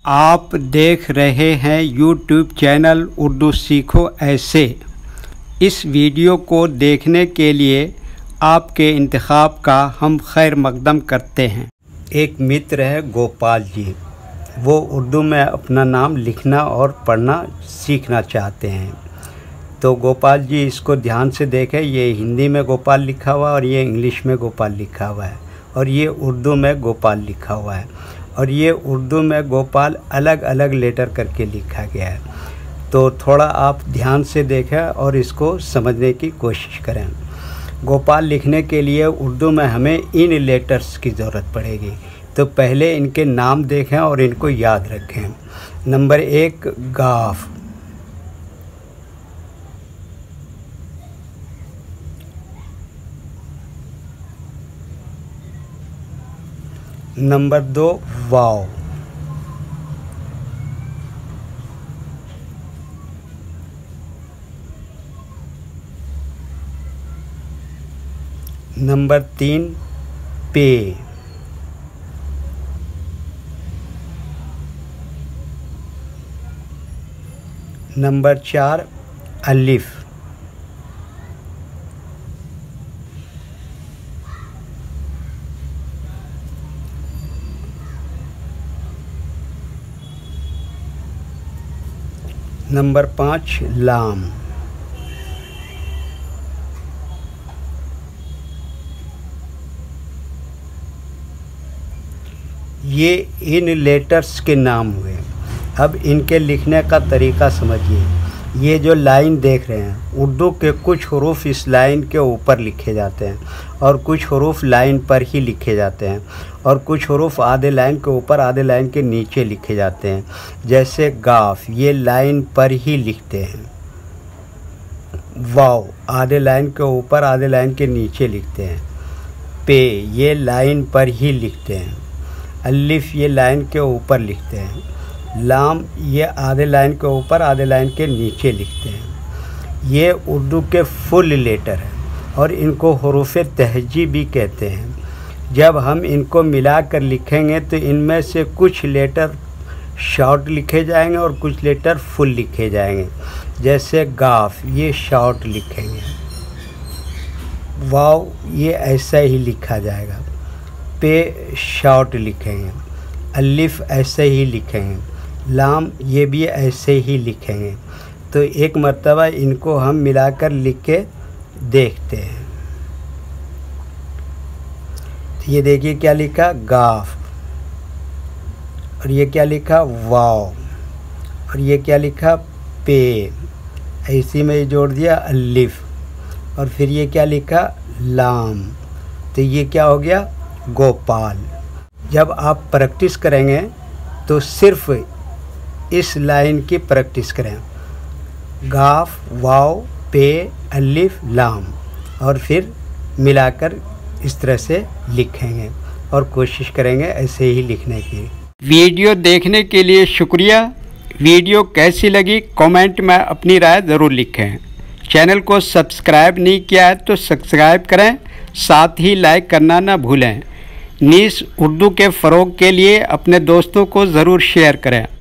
आप देख रहे हैं YouTube चैनल उर्दू सीखो ऐसे। इस वीडियो को देखने के लिए आपके इंतखाब का हम खैर मकदम करते हैं। एक मित्र है गोपाल जी, वो उर्दू में अपना नाम लिखना और पढ़ना सीखना चाहते हैं। तो गोपाल जी इसको ध्यान से देखें, ये हिंदी में गोपाल लिखा हुआ है और ये इंग्लिश में गोपाल लिखा हुआ है और ये उर्दू में गोपाल लिखा हुआ है और ये उर्दू में गोपाल अलग अलग लेटर करके लिखा गया है। तो थोड़ा आप ध्यान से देखें और इसको समझने की कोशिश करें। गोपाल लिखने के लिए उर्दू में हमें इन लेटर्स की ज़रूरत पड़ेगी। तो पहले इनके नाम देखें और इनको याद रखें। नंबर 1 गाफ, नंबर 2 वाव, नंबर 3 पे, नंबर 4 अलिफ, नंबर 5 लाम, ये इन लेटर्स के नाम हुए। अब इनके लिखने का तरीका समझिए। ये जो लाइन देख रहे हैं, उर्दू के कुछ हरूफ इस लाइन के ऊपर लिखे जाते हैं और कुछ हरूफ लाइन पर ही लिखे जाते हैं और कुछ हरूफ आधे लाइन के ऊपर आधे लाइन के नीचे लिखे जाते हैं। जैसे गाफ, ये लाइन पर ही लिखते हैं। वाव, आधे लाइन के ऊपर आधे लाइन के नीचे लिखते हैं। पे, ये लाइन पर ही लिखते हैं। अलिफ, ये लाइन के ऊपर लिखते हैं। लाम, ये आधे लाइन के ऊपर आधे लाइन के नीचे लिखते हैं। ये उर्दू के फुल लेटर हैं और इनको हरूफ तहजी भी कहते हैं। जब हम इनको मिलाकर लिखेंगे तो इनमें से कुछ लेटर शॉर्ट लिखे जाएंगे और कुछ लेटर फुल लिखे जाएंगे। जैसे गाफ, ये शॉर्ट लिखेंगे। वाव, ये ऐसा ही लिखा जाएगा। पे शॉर्ट लिखेंगे। अलिफ ऐसे ही लिखेंगे। लाम, ये भी ऐसे ही लिखेंगे। तो एक मर्तबा इनको हम मिलाकर लिख के देखते हैं। तो ये देखिए क्या लिखा, गाफ, और ये क्या लिखा, वाव, और ये क्या लिखा, पे, इसी में जोड़ दिया अलिफ, और फिर ये क्या लिखा, लाम। तो ये क्या हो गया, गोपाल। जब आप प्रैक्टिस करेंगे तो सिर्फ इस लाइन की प्रैक्टिस करें। गाफ, वाव, पे, अलिफ, लाम, और फिर मिलाकर इस तरह से लिखेंगे और कोशिश करेंगे ऐसे ही लिखने की। वीडियो देखने के लिए शुक्रिया। वीडियो कैसी लगी कमेंट में अपनी राय ज़रूर लिखें। चैनल को सब्सक्राइब नहीं किया है तो सब्सक्राइब करें, साथ ही लाइक करना ना भूलें। नीस उर्दू के फ़रोग़ के लिए अपने दोस्तों को ज़रूर शेयर करें।